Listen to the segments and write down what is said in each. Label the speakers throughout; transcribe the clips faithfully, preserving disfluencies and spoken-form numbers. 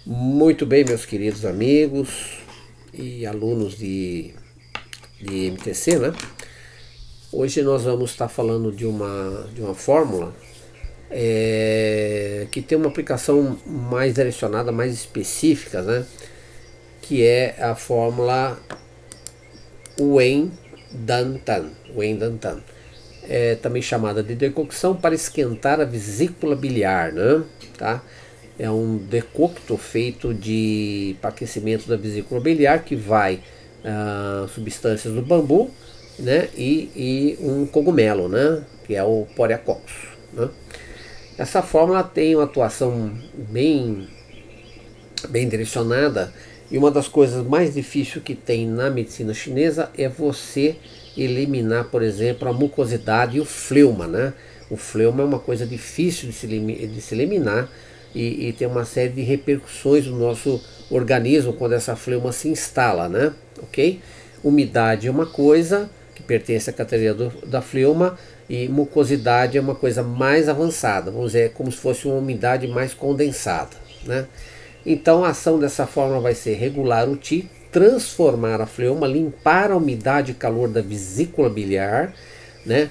Speaker 1: Muito bem, meus queridos amigos e alunos de, de M T C, né? Hoje nós vamos estar falando de uma, de uma fórmula é, que tem uma aplicação mais direcionada, mais específica, né? Que é a fórmula Wien-Dantan. Wien-Dantan. É também chamada de decocção para esquentar a vesícula biliar, né? Tá? É um decocto feito de para aquecimento da vesícula biliar que vai ah, substâncias do bambu, né? E, e um cogumelo, né? Que é o Poreacoccus, né? Essa fórmula tem uma atuação bem, bem direcionada, e uma das coisas mais difíceis que tem na medicina chinesa é você eliminar, por exemplo, a mucosidade e o fleuma, né? O fleuma é uma coisa difícil de se, de se eliminar e, e tem uma série de repercussões no nosso organismo quando essa fleuma se instala, né? Ok? Umidade é uma coisa que pertence à categoria do, da fleuma, e mucosidade é uma coisa mais avançada, vamos dizer, é como se fosse uma umidade mais condensada, né? Então a ação dessa fórmula vai ser regular o Qi, transformar a fleuma, limpar a umidade e calor da vesícula biliar, né?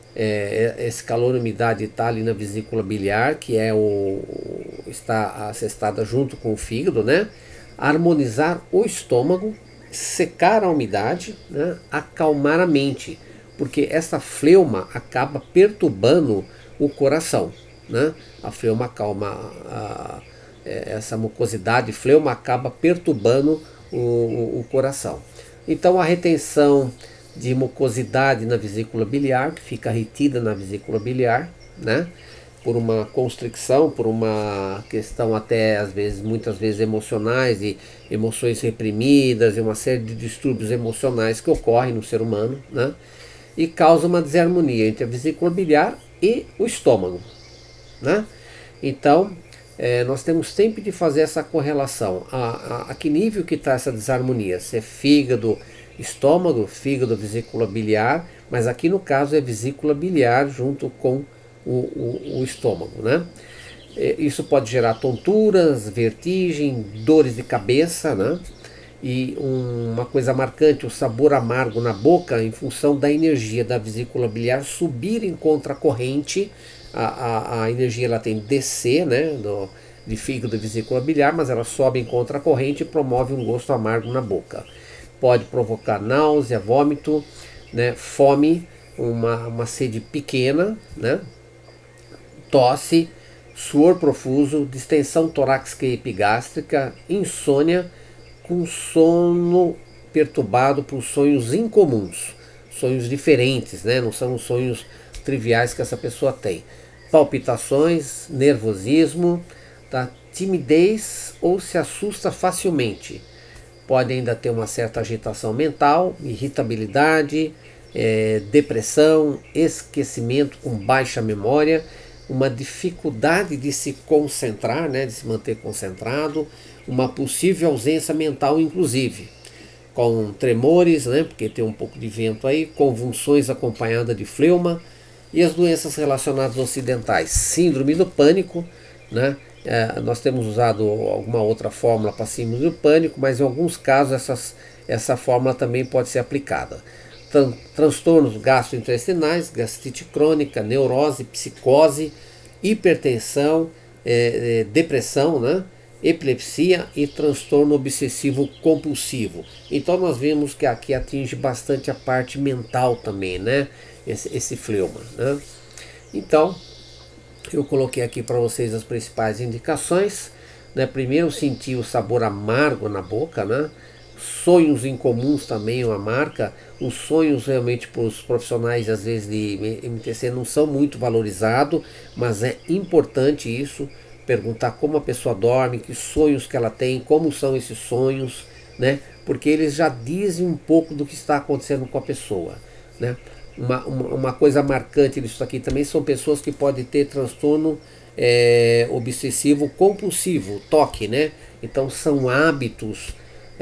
Speaker 1: É, esse calor e umidade está ali na vesícula biliar, que é o está assestada junto com o fígado, né? Harmonizar o estômago, secar a umidade, né? Acalmar a mente, porque essa fleuma acaba perturbando o coração, né? A fleuma acalma a, essa mucosidade, fleuma acaba perturbando o, o, o coração. Então a retenção de mucosidade na vesícula biliar, que fica retida na vesícula biliar, né? Por uma constricção, por uma questão até às vezes, muitas vezes emocionais, e emoções reprimidas e uma série de distúrbios emocionais que ocorrem no ser humano, né? E causa uma desarmonia entre a vesícula biliar e o estômago, né? Então é, nós temos sempre de fazer essa correlação. A, a, a que nível que está essa desarmonia? Se é fígado, estômago, fígado, vesícula biliar, mas aqui no caso é vesícula biliar junto com o, o, o estômago, né? Isso pode gerar tonturas, vertigem, dores de cabeça, né? E um, uma coisa marcante, o sabor amargo na boca, em função da energia da vesícula biliar subir em contracorrente. A, a, a energia ela tem de descer, né, do, de fígado e vesícula biliar, mas ela sobe em contracorrente e promove um gosto amargo na boca. Pode provocar náusea, vômito, né, fome, uma, uma sede pequena, né, tosse, suor profuso, distensão torácica e epigástrica, insônia, com sono perturbado por sonhos incomuns, sonhos diferentes, né? Não são sonhos triviais que essa pessoa tem. Palpitações, nervosismo, tá? Timidez ou se assusta facilmente. Pode ainda ter uma certa agitação mental, irritabilidade, é, depressão, esquecimento com baixa memória, uma dificuldade de se concentrar, né, de se manter concentrado, uma possível ausência mental, inclusive, com tremores, né, porque tem um pouco de vento aí, convulsões acompanhadas de fleuma, e as doenças relacionadas ocidentais, síndrome do pânico, né, é, nós temos usado alguma outra fórmula para síndrome do pânico, mas em alguns casos essas, essa fórmula também pode ser aplicada. Tran transtornos gastrointestinais, gastrite crônica, neurose, psicose, hipertensão, é, é, depressão, né? Epilepsia e transtorno obsessivo compulsivo. Então nós vemos que aqui atinge bastante a parte mental também, né? Esse, esse fleuma, né? Então eu coloquei aqui para vocês as principais indicações, né? Primeiro, sentir o sabor amargo na boca, né? Sonhos incomuns também é uma marca. Os sonhos realmente para os profissionais às vezes de M T C não são muito valorizados, mas é importante isso, perguntar como a pessoa dorme, que sonhos que ela tem, como são esses sonhos, né? Porque eles já dizem um pouco do que está acontecendo com a pessoa, né? Uma, uma, uma coisa marcante disso aqui também são pessoas que podem ter transtorno é, obsessivo compulsivo, toque, né? Então são hábitos.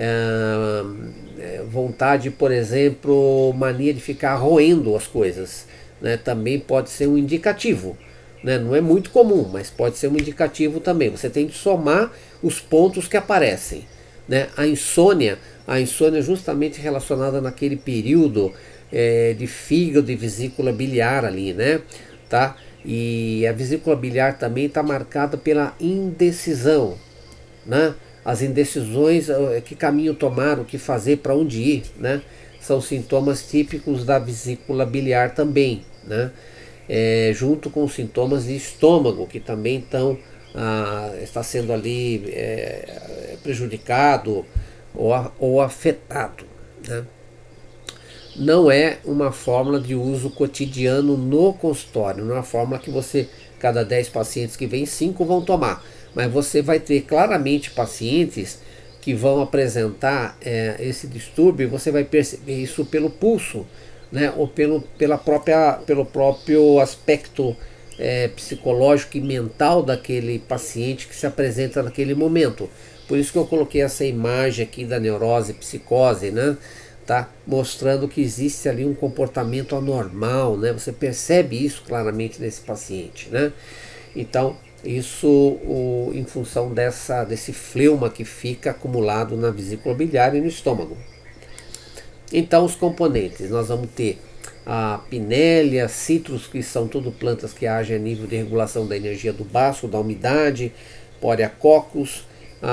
Speaker 1: É, vontade, por exemplo, mania de ficar roendo as coisas, né? Também pode ser um indicativo. né? Não é muito comum, mas pode ser um indicativo também. Você tem que somar os pontos que aparecem, né? A insônia, a insônia é justamente relacionada naquele período é, de fígado e vesícula biliar ali, né? Tá? E a vesícula biliar também está marcada pela indecisão, né? As indecisões, que caminho tomar, o que fazer, para onde ir, né? São sintomas típicos da vesícula biliar também, né? É, junto com os sintomas de estômago, que também estão, ah, está sendo ali é, prejudicado ou, ou afetado, né? Não é uma fórmula de uso cotidiano no consultório, não é uma fórmula que você, cada dez pacientes que vem, cinco vão tomar, mas você vai ter claramente pacientes que vão apresentar é, esse distúrbio, e você vai perceber isso pelo pulso, né, ou pelo, pela própria, pelo próprio aspecto é, psicológico e mental daquele paciente que se apresenta naquele momento. Por isso que eu coloquei essa imagem aqui da neurose, psicose, né? Tá? Mostrando que existe ali um comportamento anormal, né? Você percebe isso claramente nesse paciente, né? Então, isso o, em função dessa, desse fleuma que fica acumulado na vesícula biliar e no estômago. Então, os componentes, nós vamos ter a pinélia, citros, que são tudo plantas que agem a nível de regulação da energia do baço, da umidade, Poreacoccus,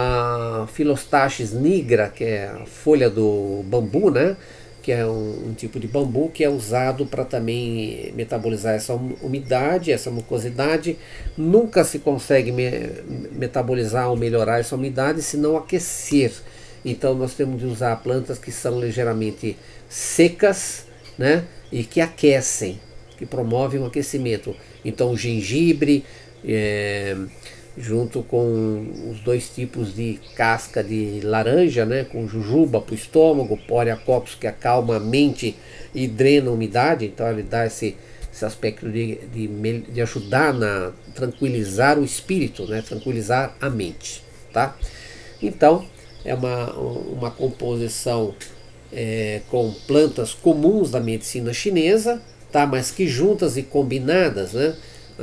Speaker 1: a Philostachys nigra, que é a folha do bambu, né? Que é um, um tipo de bambu que é usado para também metabolizar essa umidade, essa mucosidade. Nunca se consegue me, metabolizar ou melhorar essa umidade se não aquecer. Então nós temos de usar plantas que são ligeiramente secas, né? E que aquecem, que promovem um aquecimento. Então o gengibre, é, junto com os dois tipos de casca de laranja, né, com jujuba para o estômago, Poreacoccus, que acalma a mente e drena a umidade, então ele dá esse, esse aspecto de, de, de ajudar a tranquilizar o espírito, né, tranquilizar a mente, tá? Então é uma, uma composição é, com plantas comuns da medicina chinesa, tá, mas que juntas e combinadas, né,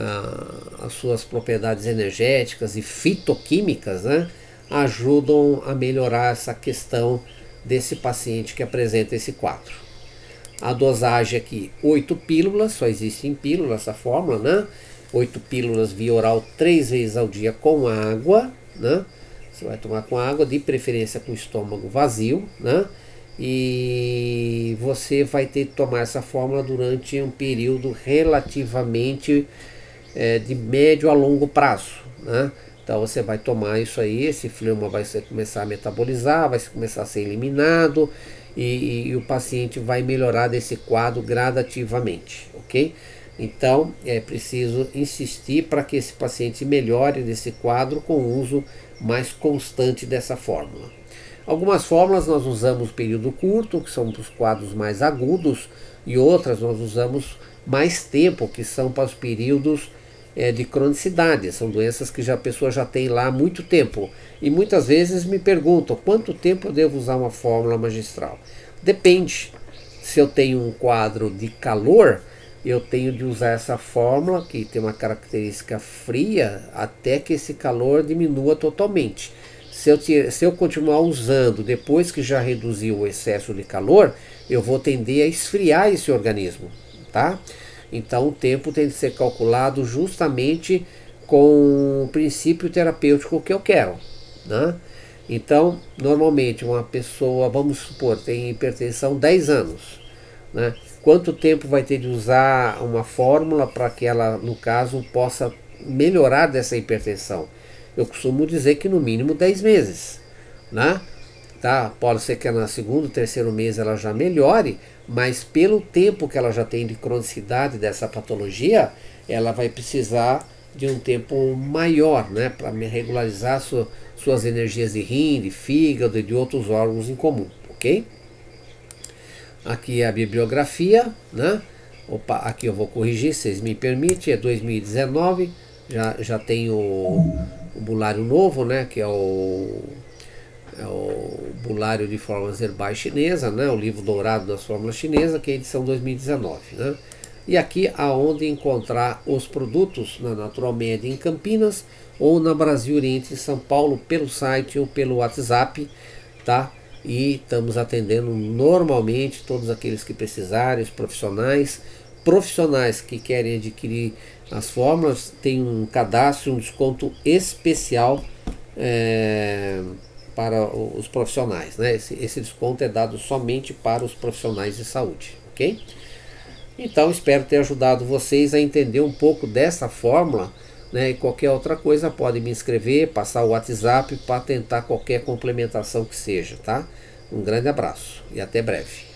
Speaker 1: as suas propriedades energéticas e fitoquímicas, né, ajudam a melhorar essa questão desse paciente que apresenta esse quadro. A dosagem aqui, oito pílulas, só existe em pílula essa fórmula, né? oito pílulas via oral três vezes ao dia com água, né? Você vai tomar com água, de preferência com o estômago vazio, né? E você vai ter que tomar essa fórmula durante um período relativamente É, de médio a longo prazo, né? Então você vai tomar isso aí, esse fleuma vai ser, começar a metabolizar, vai começar a ser eliminado e, e, e o paciente vai melhorar desse quadro gradativamente, ok? Então é preciso insistir para que esse paciente melhore desse quadro com o uso mais constante dessa fórmula. Algumas fórmulas nós usamos período curto, que são para os quadros mais agudos, e outras nós usamos mais tempo, que são para os períodos É, de cronicidade, são doenças que já, a pessoa já tem lá há muito tempo. E muitas vezes me perguntam, quanto tempo eu devo usar uma fórmula magistral? Depende. Se eu tenho um quadro de calor, eu tenho de usar essa fórmula, que tem uma característica fria, até que esse calor diminua totalmente. Se eu, se eu continuar usando depois que já reduziu o excesso de calor, eu vou tender a esfriar esse organismo, tá? Então o tempo tem que ser calculado justamente com o princípio terapêutico que eu quero, né? Então, normalmente uma pessoa, vamos supor, tem hipertensão dez anos, né? Quanto tempo vai ter de usar uma fórmula para que ela, no caso, possa melhorar dessa hipertensão? Eu costumo dizer que no mínimo dez meses, né? Tá? Pode ser que no segundo, terceiro mês ela já melhore, mas pelo tempo que ela já tem de cronicidade dessa patologia, ela vai precisar de um tempo maior, né, para regularizar sua, suas energias de rim, de fígado e de outros órgãos em comum, ok? Aqui é a bibliografia, né? Opa, aqui eu vou corrigir, vocês me permitem, é dois mil e dezenove, já, já tem o, o bulário novo, né, que é o... é o Bulário de Fórmulas Herbais Chinesa, né, o livro dourado das fórmulas chinesas, que é a edição dois mil e dezenove, né? e aqui aonde encontrar os produtos na Natural Med em Campinas ou na Brasil Oriente em São Paulo pelo site ou pelo WhatsApp, tá? E estamos atendendo normalmente todos aqueles que precisarem, os profissionais, profissionais que querem adquirir as fórmulas, tem um cadastro, um desconto especial é, para os profissionais, né? Esse, esse desconto é dado somente para os profissionais de saúde, ok? Então espero ter ajudado vocês a entender um pouco dessa fórmula, né? E qualquer outra coisa pode me escrever, passar o WhatsApp para tentar qualquer complementação que seja, tá? Um grande abraço e até breve.